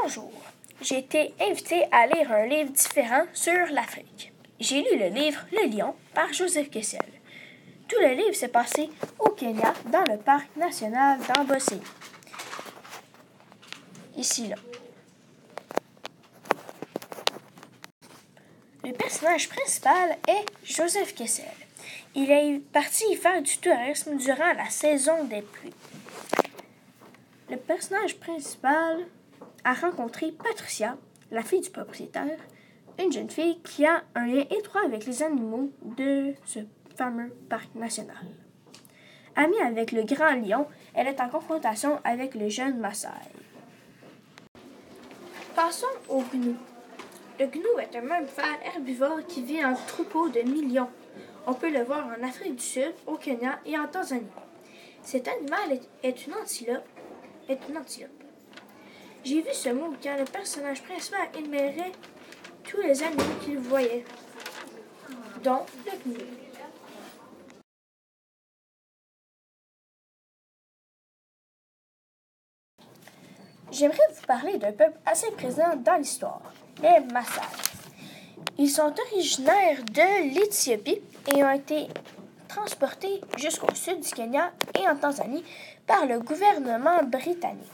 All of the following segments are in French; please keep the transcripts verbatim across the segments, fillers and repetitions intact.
Bonjour, j'ai été invitée à lire un livre différent sur l'Afrique. J'ai lu le livre Le Lion par Joseph Kessel. Tout le livre s'est passé au Kenya, dans le parc national d'Amboseli. Ici, là. Le personnage principal est Joseph Kessel. Il est parti y faire du tourisme durant la saison des pluies. Le personnage principal a rencontré Patricia, la fille du propriétaire, une jeune fille qui a un lien étroit avec les animaux de ce fameux parc national. Amie avec le grand lion, elle est en confrontation avec le jeune Maasai. Passons au gnou. Le gnou est un mammifère herbivore qui vit en troupeau de millions. On peut le voir en Afrique du Sud, au Kenya et en Tanzanie. Cet animal est, est, une, antilope, est une antilope. J'ai vu ce mot quand le personnage principal énumérait tous les animaux qu'il voyait, dont le gnou. J'aimerais vous parler d'un peuple assez présent dans l'histoire, les Maasai. Ils sont originaires de l'Éthiopie et ont été transportés jusqu'au sud du Kenya et en Tanzanie par le gouvernement britannique.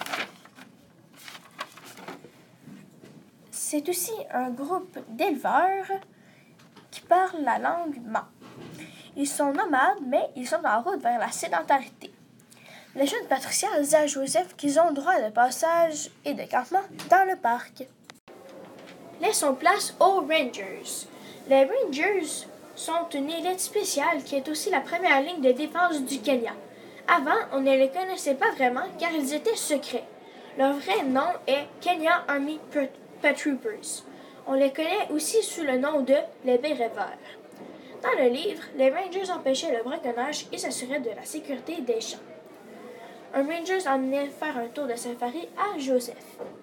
C'est aussi un groupe d'éleveurs qui parlent la langue ma. Ils sont nomades, mais ils sont en route vers la sédentarité. Les jeunes Patricia disent à Joseph qu'ils ont droit de passage et de campement dans le parc. Laissons place aux Rangers. Les Rangers sont une élite spéciale qui est aussi la première ligne de défense du Kenya. Avant, on ne les connaissait pas vraiment car ils étaient secrets. Leur vrai nom est Kenya Army Paratroopers. On les connaît aussi sous le nom de les Bérets verts. Dans le livre, les Rangers empêchaient le braconnage et s'assuraient de la sécurité des champs. Un Ranger emmenait faire un tour de safari à Joseph.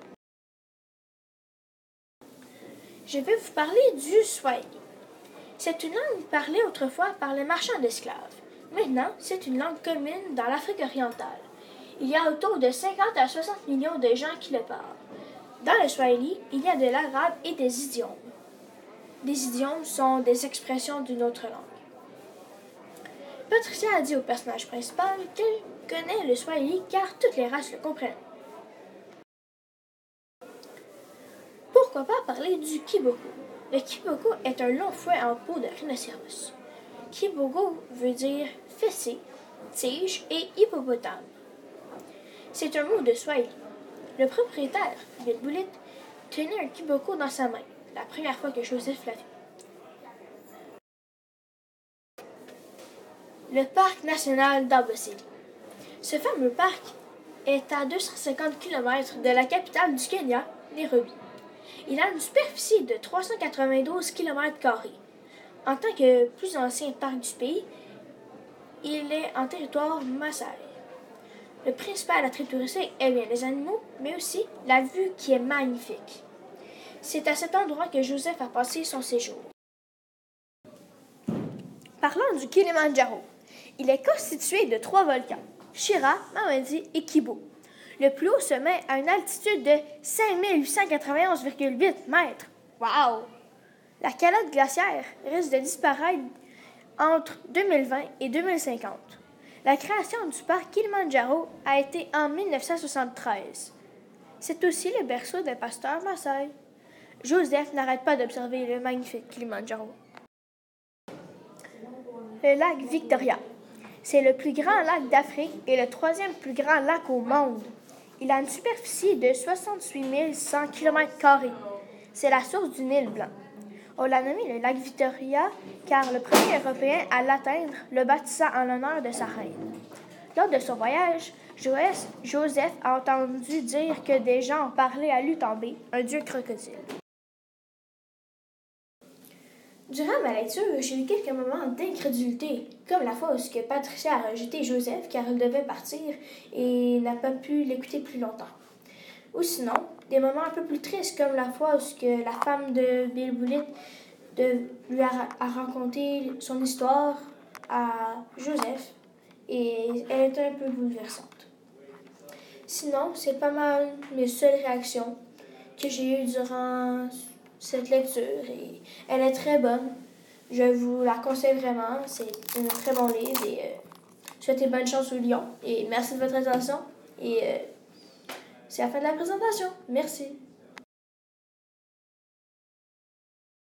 Je vais vous parler du Swahili. C'est une langue parlée autrefois par les marchands d'esclaves. Maintenant, c'est une langue commune dans l'Afrique orientale. Il y a autour de cinquante à soixante millions de gens qui le parlent. Dans le Swahili, il y a de l'arabe et des idiomes. Des idiomes sont des expressions d'une autre langue. Patricia a dit au personnage principal qu'elle connaît le Swahili car toutes les races le comprennent. Pourquoi pas parler du kiboko? Le kiboko est un long fouet en peau de rhinocéros. Kiboko veut dire fessée, tige et hippopotame. C'est un mot de Swahili. Le propriétaire, Bill Bullitt, tenait un kiboko dans sa main, la première fois que Joseph l'a vu. Le parc national d'Amboseli. Ce fameux parc est à deux cent cinquante kilomètres de la capitale du Kenya, Nairobi. Il a une superficie de trois cent quatre-vingt-douze kilomètres carrés. En tant que plus ancien parc du pays, il est en territoire Maasai. Le principal attrait touristique est bien les animaux, mais aussi la vue qui est magnifique. C'est à cet endroit que Joseph a passé son séjour. Parlons du Kilimandjaro. Il est constitué de trois volcans, Shira, Mawindi et Kibo. Le plus haut sommet a une altitude de cinq mille huit cent quatre-vingt-onze virgule huit mètres. Wow! La calotte glaciaire risque de disparaître entre deux mille vingt et deux mille cinquante. La création du parc Kilimandjaro a été en mille neuf cent soixante-treize. C'est aussi le berceau des pasteurs Maasai. Joseph n'arrête pas d'observer le magnifique Kilimandjaro. Le lac Victoria. C'est le plus grand lac d'Afrique et le troisième plus grand lac au monde. Il a une superficie de soixante-huit mille cent kilomètres carrés. C'est la source du Nil blanc. On l'a nommé le lac Victoria car le premier Européen à l'atteindre le baptisa en l'honneur de sa reine. Lors de son voyage, Joseph a entendu dire que des gens ont parlé à Lutanbé, un dieu crocodile. Durant ma lecture, j'ai eu quelques moments d'incrédulité, comme la fois où Patricia a rejeté Joseph car elle devait partir et n'a pas pu l'écouter plus longtemps. Ou sinon, des moments un peu plus tristes, comme la fois où la femme de Bill Bullitt de, lui a, a raconté son histoire à Joseph et elle était un peu bouleversante. Sinon, c'est pas mal mes seules réactions. que j'ai eue durant cette lecture et elle est très bonne. Je vous la conseille vraiment. C'est un très bon livre et euh, souhaitez bonne chance au lion et merci de votre attention et euh, c'est la fin de la présentation. Merci.